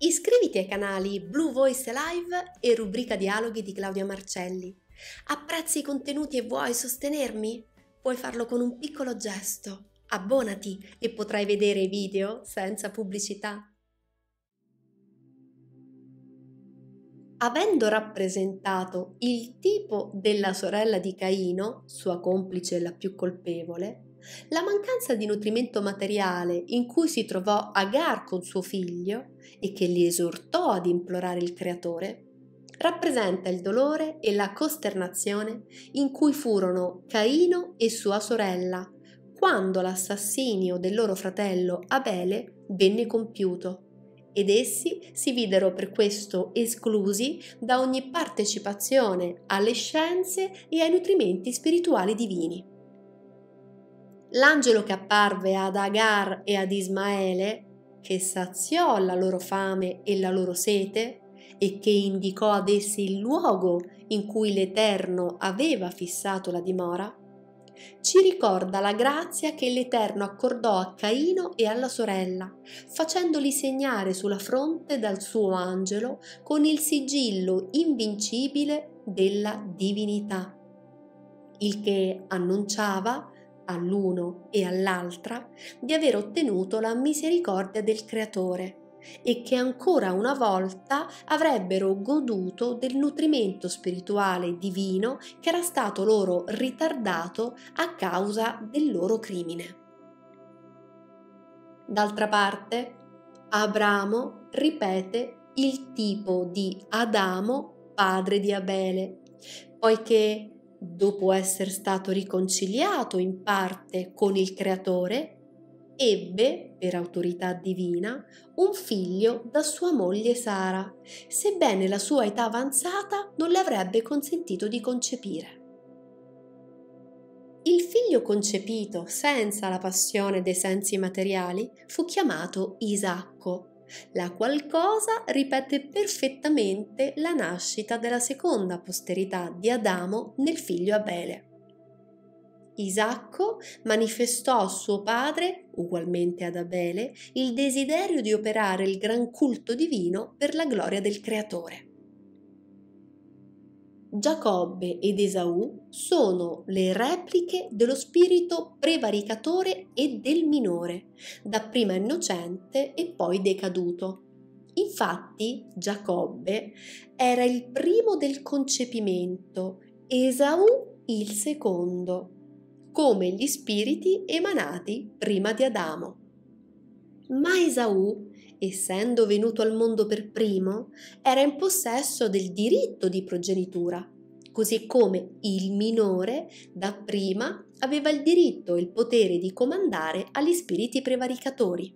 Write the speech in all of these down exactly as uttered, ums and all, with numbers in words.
Iscriviti ai canali Blue Voice Live e rubrica Dialoghi di Claudia Marcelli. Apprezzi i contenuti e vuoi sostenermi? Puoi farlo con un piccolo gesto. Abbonati e potrai vedere i video senza pubblicità. Avendo rappresentato il tipo della sorella di Caino, sua complice e la più colpevole, la mancanza di nutrimento materiale in cui si trovò Agar con suo figlio e che li esortò ad implorare il Creatore, rappresenta il dolore e la costernazione in cui furono Caino e sua sorella quando l'assassinio del loro fratello Abele venne compiuto, ed essi si videro per questo esclusi da ogni partecipazione alle scienze e ai nutrimenti spirituali divini. L'angelo che apparve ad Agar e ad Ismaele, che saziò la loro fame e la loro sete e che indicò ad essi il luogo in cui l'Eterno aveva fissato la dimora, ci ricorda la grazia che l'Eterno accordò a Caino e alla sorella, facendoli segnare sulla fronte dal suo angelo con il sigillo invincibile della divinità, il che annunciava all'uno e all'altra di aver ottenuto la misericordia del Creatore e che ancora una volta avrebbero goduto del nutrimento spirituale divino che era stato loro ritardato a causa del loro crimine. D'altra parte, Abramo ripete il tipo di Adamo, padre di Abele, poiché dopo essere stato riconciliato in parte con il Creatore, ebbe, per autorità divina, un figlio da sua moglie Sara, sebbene la sua età avanzata non le avrebbe consentito di concepire. Il figlio concepito senza la passione dei sensi materiali fu chiamato Isacco, la qual cosa ripete perfettamente la nascita della seconda posterità di Adamo nel figlio Abele. Isacco manifestò a suo padre, ugualmente ad Abele, il desiderio di operare il gran culto divino per la gloria del Creatore. Giacobbe ed Esaù sono le repliche dello spirito prevaricatore e del minore, dapprima innocente e poi decaduto. Infatti Giacobbe era il primo del concepimento, Esaù il secondo, come gli spiriti emanati prima di Adamo. Ma Esaù, essendo venuto al mondo per primo, era in possesso del diritto di progenitura, così come il minore dapprima aveva il diritto e il potere di comandare agli spiriti prevaricatori.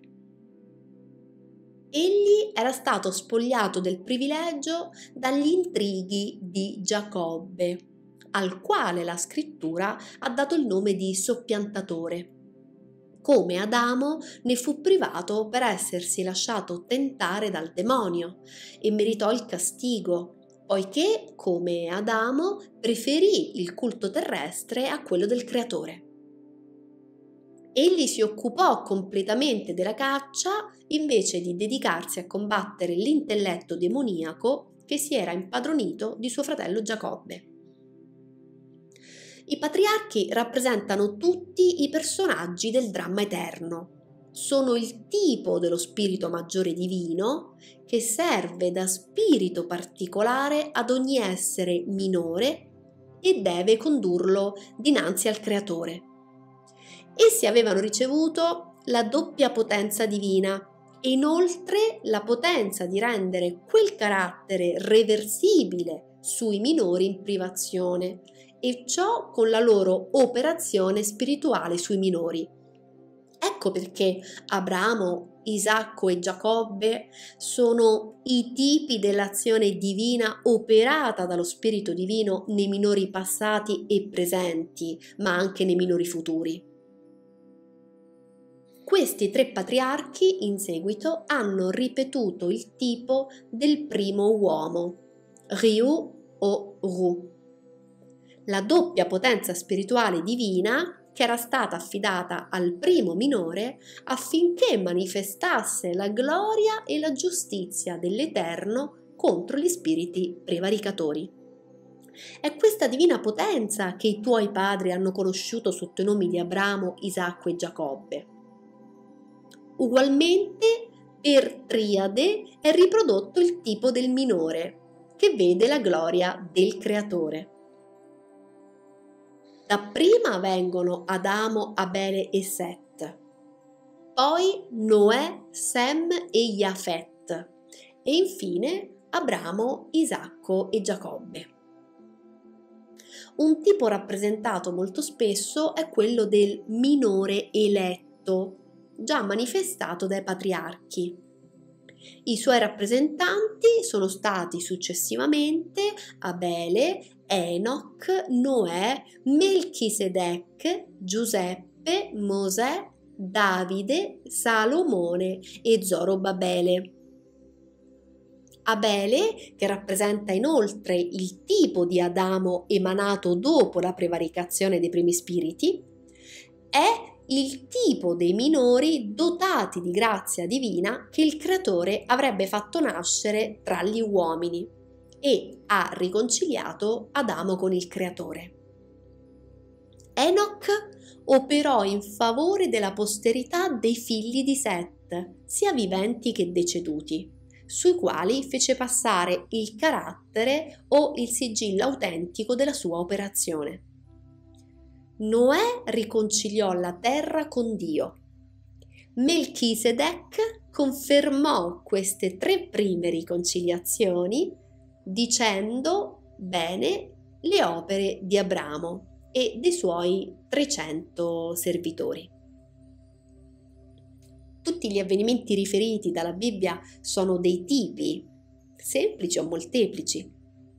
Egli era stato spogliato del privilegio dagli intrighi di Giacobbe, al quale la scrittura ha dato il nome di soppiantatore, come Adamo ne fu privato per essersi lasciato tentare dal demonio e meritò il castigo, poiché, come Adamo, preferì il culto terrestre a quello del Creatore. Egli si occupò completamente della caccia invece di dedicarsi a combattere l'intelletto demoniaco che si era impadronito di suo fratello Giacobbe. I patriarchi rappresentano tutti i personaggi del dramma eterno. Sono il tipo dello spirito maggiore divino che serve da spirito particolare ad ogni essere minore e deve condurlo dinanzi al Creatore. Essi avevano ricevuto la doppia potenza divina e inoltre la potenza di rendere quel carattere reversibile sui minori in privazione, e ciò con la loro operazione spirituale sui minori. Ecco perché Abramo, Isacco e Giacobbe sono i tipi dell'azione divina operata dallo Spirito Divino nei minori passati e presenti, ma anche nei minori futuri. Questi tre patriarchi in seguito hanno ripetuto il tipo del primo uomo, Riu o Ru. La doppia potenza spirituale divina, che era stata affidata al primo minore affinché manifestasse la gloria e la giustizia dell'Eterno contro gli spiriti prevaricatori. È questa divina potenza che i tuoi padri hanno conosciuto sotto i nomi di Abramo, Isacco e Giacobbe. Ugualmente, per triade è riprodotto il tipo del minore, che vede la gloria del Creatore. Dapprima vengono Adamo, Abele e Set, poi Noè, Sem e Jafet, e infine Abramo, Isacco e Giacobbe. Un tipo rappresentato molto spesso è quello del minore eletto, già manifestato dai patriarchi. I suoi rappresentanti sono stati successivamente Abele, Enoch, Noè, Melchisedec, Giuseppe, Mosè, Davide, Salomone e Zorobabele. Abele, che rappresenta inoltre il tipo di Adamo emanato dopo la prevaricazione dei primi spiriti, è il tipo dei minori dotati di grazia divina che il Creatore avrebbe fatto nascere tra gli uomini e ha riconciliato Adamo con il Creatore. Enoch operò in favore della posterità dei figli di Set, sia viventi che deceduti, sui quali fece passare il carattere o il sigillo autentico della sua operazione. Noè riconciliò la terra con Dio. Melchisedec confermò queste tre prime riconciliazioni dicendo bene le opere di Abramo e dei suoi trecento servitori. Tutti gli avvenimenti riferiti dalla Bibbia sono dei tipi, semplici o molteplici.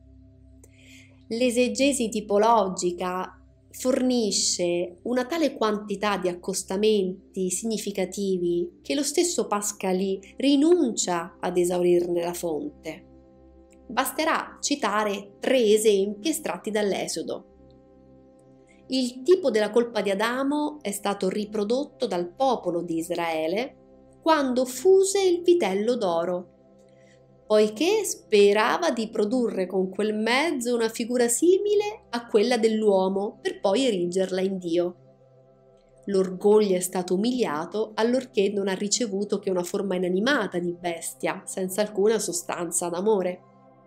L'esegesi tipologica fornisce una tale quantità di accostamenti significativi che lo stesso Pascali rinuncia ad esaurirne la fonte. Basterà citare tre esempi estratti dall'Esodo. Il tipo della colpa di Adamo è stato riprodotto dal popolo di Israele quando fuse il vitello d'oro, poiché sperava di produrre con quel mezzo una figura simile a quella dell'uomo per poi erigerla in Dio. L'orgoglio è stato umiliato allorché non ha ricevuto che una forma inanimata di bestia, senza alcuna sostanza d'amore.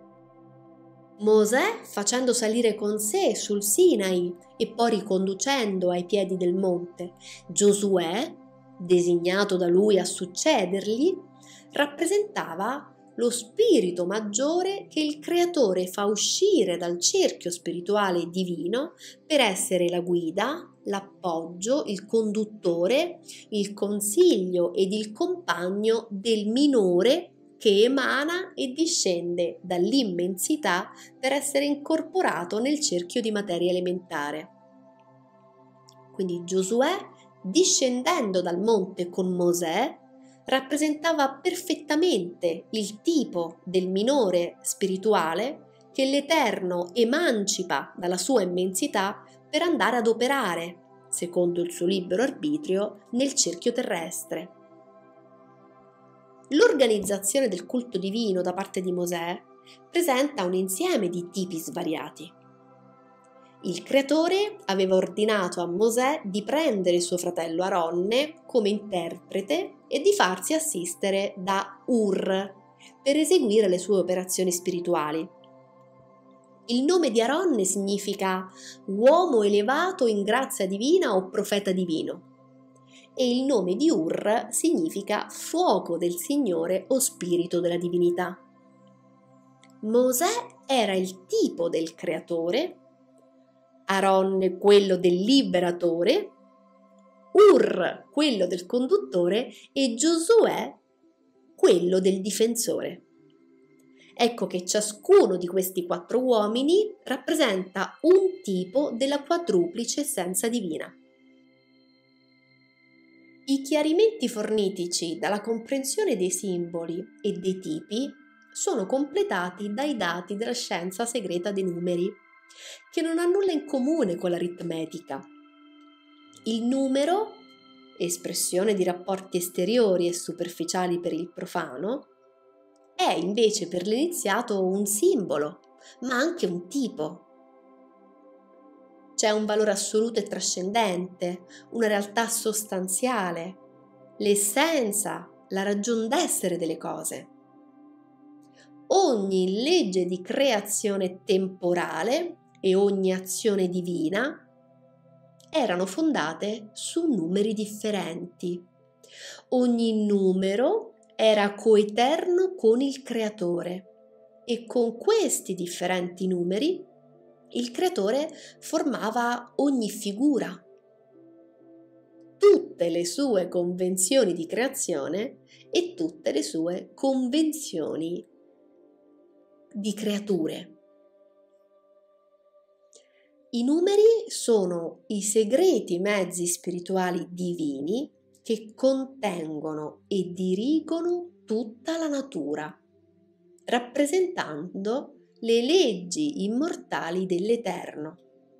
Mosè, facendo salire con sé sul Sinai e poi riconducendo ai piedi del monte Giosuè, designato da lui a succedergli, rappresentava lo spirito maggiore che il Creatore fa uscire dal cerchio spirituale divino per essere la guida, l'appoggio, il conduttore, il consiglio ed il compagno del minore che emana e discende dall'immensità per essere incorporato nel cerchio di materia elementare. Quindi Giosuè, discendendo dal monte con Mosè, rappresentava perfettamente il tipo del minore spirituale che l'Eterno emancipa dalla sua immensità per andare ad operare, secondo il suo libero arbitrio, nel cerchio terrestre. L'organizzazione del culto divino da parte di Mosè presenta un insieme di tipi svariati. Il Creatore aveva ordinato a Mosè di prendere suo fratello Aronne come interprete e di farsi assistere da Ur per eseguire le sue operazioni spirituali. Il nome di Aronne significa uomo elevato in grazia divina o profeta divino e il nome di Ur significa fuoco del Signore o spirito della divinità. Mosè era il tipo del Creatore, Aronne quello del liberatore, Ur quello del conduttore e Giosuè quello del difensore. Ecco che ciascuno di questi quattro uomini rappresenta un tipo della quadruplice essenza divina. I chiarimenti fornitici dalla comprensione dei simboli e dei tipi sono completati dai dati della scienza segreta dei numeri, che non ha nulla in comune con l'aritmetica. Il numero, espressione di rapporti esteriori e superficiali per il profano, è invece per l'iniziato un simbolo, ma anche un tipo. C'è un valore assoluto e trascendente, una realtà sostanziale, l'essenza, la ragion d'essere delle cose. Ogni legge di creazione temporale e ogni azione divina erano fondate su numeri differenti. Ogni numero era coeterno con il creatore e con questi differenti numeri il creatore formava ogni figura. Tutte le sue convenzioni di creazione e tutte le sue convenzioni di creature. I numeri sono i segreti mezzi spirituali divini che contengono e dirigono tutta la natura, rappresentando le leggi immortali dell'Eterno.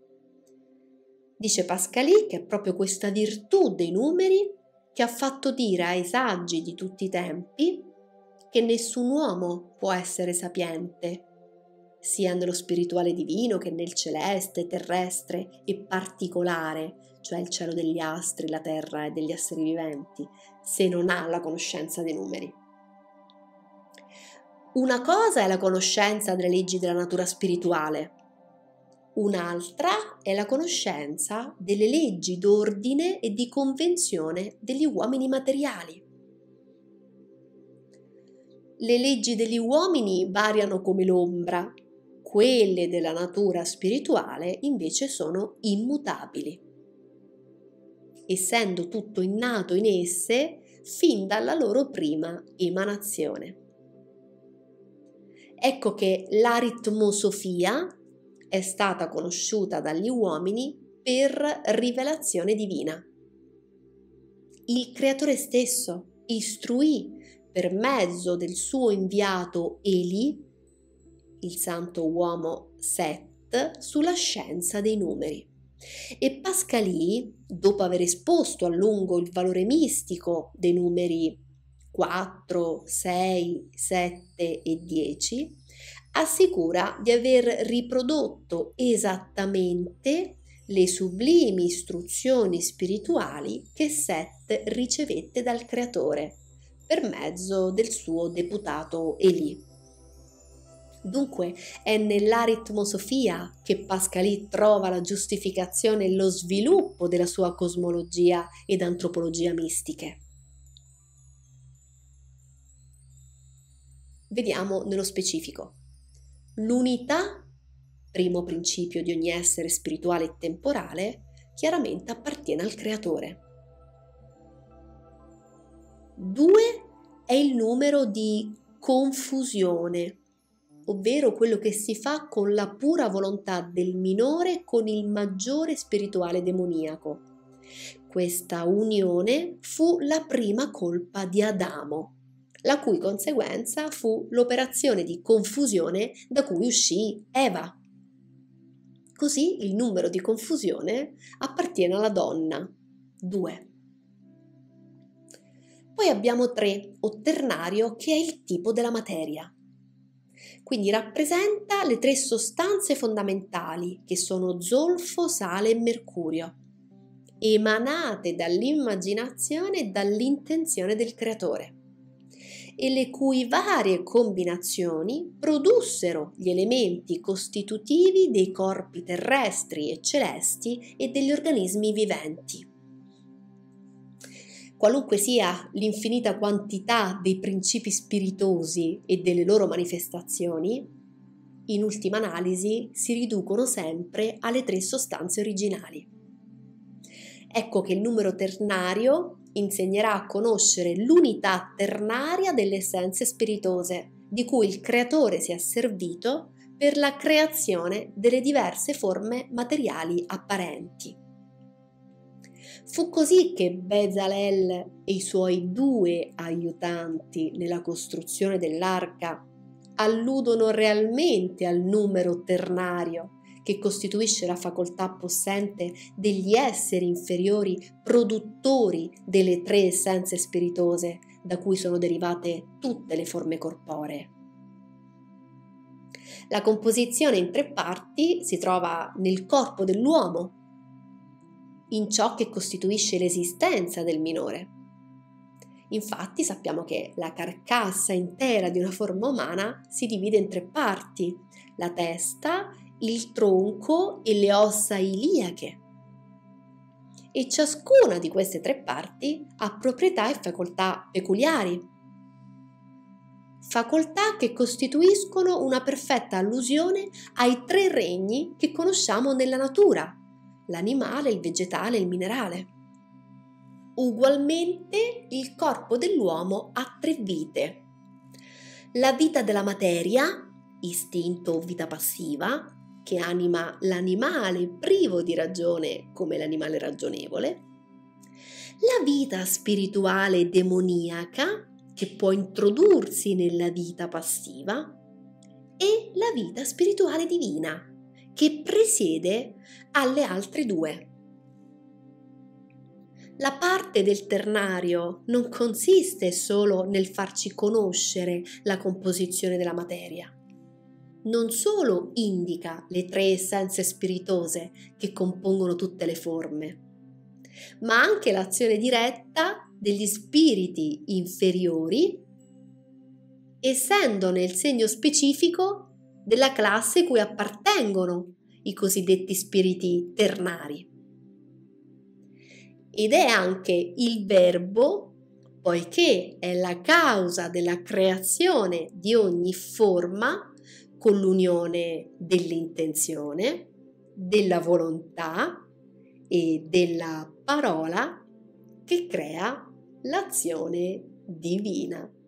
Dice Pascali che è proprio questa virtù dei numeri che ha fatto dire ai saggi di tutti i tempi che nessun uomo può essere sapiente, sia nello spirituale divino che nel celeste, terrestre e particolare, cioè il cielo degli astri, la terra e degli esseri viventi, se non ha la conoscenza dei numeri. Una cosa è la conoscenza delle leggi della natura spirituale, un'altra è la conoscenza delle leggi d'ordine e di convenzione degli uomini materiali. Le leggi degli uomini variano come l'ombra, quelle della natura spirituale invece sono immutabili, essendo tutto innato in esse fin dalla loro prima emanazione. Ecco che l'aritmosofia è stata conosciuta dagli uomini per rivelazione divina. Il Creatore stesso istruì per mezzo del suo inviato Eli, il santo uomo Set, sulla scienza dei numeri. E Pascali, dopo aver esposto a lungo il valore mistico dei numeri quattro, sei, sette e dieci, assicura di aver riprodotto esattamente le sublimi istruzioni spirituali che Set ricevette dal Creatore per mezzo del suo deputato Eli. Dunque è nell'aritmosofia che Pascali trova la giustificazione e lo sviluppo della sua cosmologia ed antropologia mistiche. Vediamo nello specifico. L'unità, primo principio di ogni essere spirituale e temporale, chiaramente appartiene al Creatore. Due è il numero di confusione, ovvero quello che si fa con la pura volontà del minore con il maggiore spirituale demoniaco. Questa unione fu la prima colpa di Adamo, la cui conseguenza fu l'operazione di confusione da cui uscì Eva. Così il numero di confusione appartiene alla donna, due. Poi abbiamo tre, o ternario, che è il tipo della materia. Quindi rappresenta le tre sostanze fondamentali che sono zolfo, sale e mercurio, emanate dall'immaginazione e dall'intenzione del creatore, e le cui varie combinazioni produssero gli elementi costitutivi dei corpi terrestri e celesti e degli organismi viventi. Qualunque sia l'infinita quantità dei principi spiritosi e delle loro manifestazioni, in ultima analisi si riducono sempre alle tre sostanze originali. Ecco che il numero ternario insegnerà a conoscere l'unità ternaria delle essenze spiritose, di cui il Creatore si è servito per la creazione delle diverse forme materiali apparenti. Fu così che Bezalel e i suoi due aiutanti nella costruzione dell'arca alludono realmente al numero ternario che costituisce la facoltà possente degli esseri inferiori produttori delle tre essenze spiritose da cui sono derivate tutte le forme corporee. La composizione in tre parti si trova nel corpo dell'uomo, in ciò che costituisce l'esistenza del minore. Infatti sappiamo che la carcassa intera di una forma umana si divide in tre parti: la testa, il tronco e le ossa iliache. E ciascuna di queste tre parti ha proprietà e facoltà peculiari, facoltà che costituiscono una perfetta allusione ai tre regni che conosciamo nella natura: l'animale, il vegetale e il minerale. Ugualmente il corpo dell'uomo ha tre vite: la vita della materia, istinto o vita passiva, che anima l'animale privo di ragione come l'animale ragionevole, la vita spirituale demoniaca, che può introdursi nella vita passiva, e la vita spirituale divina, che presiede alle altre due. La parte del ternario non consiste solo nel farci conoscere la composizione della materia. Non solo indica le tre essenze spiritose che compongono tutte le forme, ma anche l'azione diretta degli spiriti inferiori, essendone il segno specifico della classe cui appartengono i cosiddetti spiriti ternari. Ed è anche il verbo, poiché è la causa della creazione di ogni forma con l'unione dell'intenzione, della volontà e della parola, che crea l'azione divina.